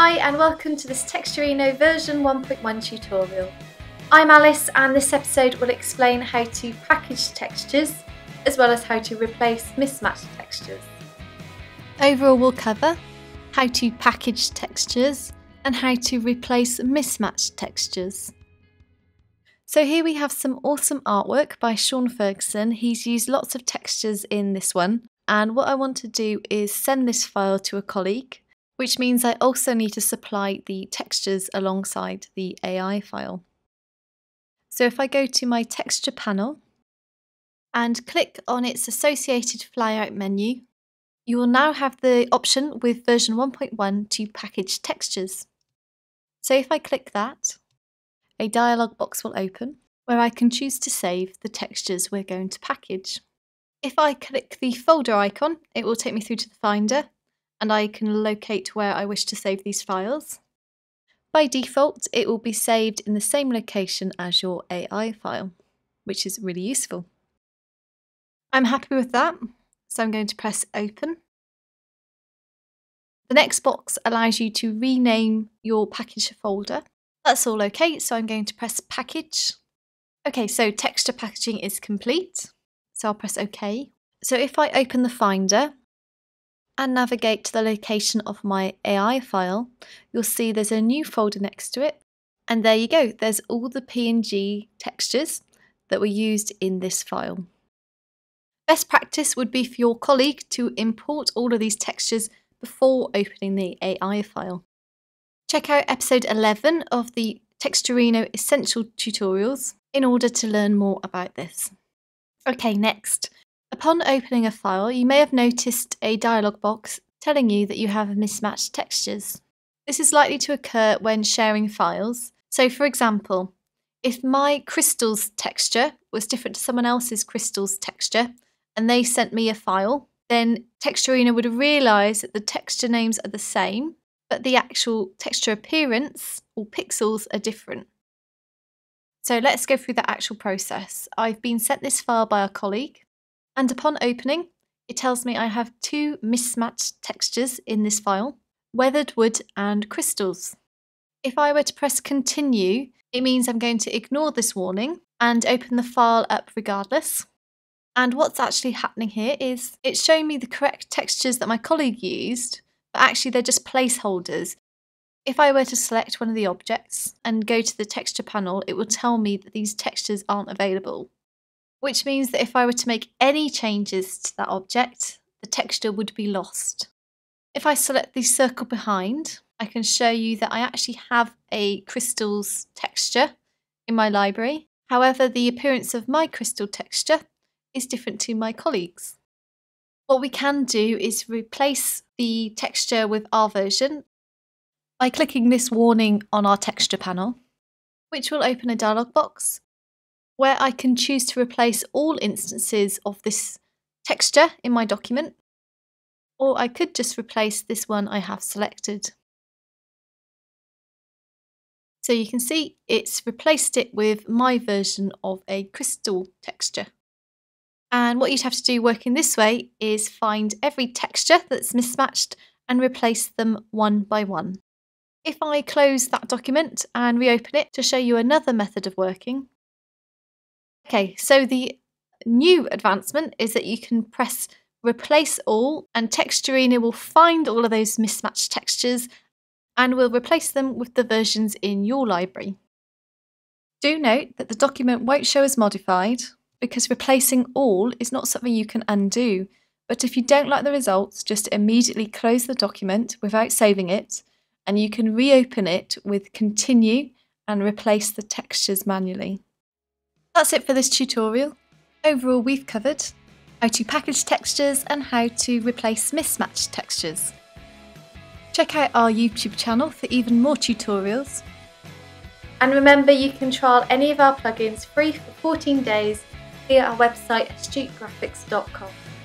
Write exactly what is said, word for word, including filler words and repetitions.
Hi and welcome to this Texturino version one point one tutorial. I'm Alice and this episode will explain how to package textures as well as how to replace mismatched textures. Overall we'll cover how to package textures and how to replace mismatched textures. So here we have some awesome artwork by Sean Ferguson. He's used lots of textures in this one, and what I want to do is send this file to a colleague, which means I also need to supply the textures alongside the A I file. So if I go to my texture panel and click on its associated flyout menu, you will now have the option with version one point one to package textures. So if I click that, a dialog box will open where I can choose to save the textures we're going to package. If I click the folder icon, it will take me through to the Finder, and I can locate where I wish to save these files. By default, it will be saved in the same location as your A I file, which is really useful. I'm happy with that, so I'm going to press Open. The next box allows you to rename your package folder. That's all okay, so I'm going to press Package. Okay, so texture packaging is complete, so I'll press OK. So if I open the Finder and navigate to the location of my A I file, you'll see there's a new folder next to it. And there you go, there's all the P N G textures that were used in this file. Best practice would be for your colleague to import all of these textures before opening the A I file. Check out episode eleven of the Texturino Essential Tutorials in order to learn more about this. Okay, next. Upon opening a file, you may have noticed a dialog box telling you that you have mismatched textures. This is likely to occur when sharing files. So for example, if my crystals texture was different to someone else's crystals texture and they sent me a file, then Texturino would realise that the texture names are the same, but the actual texture appearance or pixels are different. So let's go through the actual process. I've been sent this file by a colleague, and upon opening, it tells me I have two mismatched textures in this file, weathered wood and crystals. If I were to press continue, it means I'm going to ignore this warning and open the file up regardless. And what's actually happening here is it's showing me the correct textures that my colleague used, but actually they're just placeholders. If I were to select one of the objects and go to the texture panel, it will tell me that these textures aren't available, which means that if I were to make any changes to that object, the texture would be lost. If I select the circle behind, I can show you that I actually have a crystals texture in my library. However, the appearance of my crystal texture is different to my colleagues. What we can do is replace the texture with our version by clicking this warning on our texture panel, which will open a dialog box where I can choose to replace all instances of this texture in my document, or I could just replace this one I have selected. So you can see it's replaced it with my version of a crystal texture. And what you'd have to do working this way is find every texture that's mismatched and replace them one by one. If I close that document and reopen it to show you another method of working. Okay, so the new advancement is that you can press replace all and Texturino will find all of those mismatched textures and will replace them with the versions in your library. Do note that the document won't show as modified because replacing all is not something you can undo, but if you don't like the results, just immediately close the document without saving it, and you can reopen it with continue and replace the textures manually. That's it for this tutorial. Overall, we've covered how to package textures and how to replace mismatched textures. Check out our YouTube channel for even more tutorials. And remember, you can trial any of our plugins free for fourteen days via our website astute graphics dot com.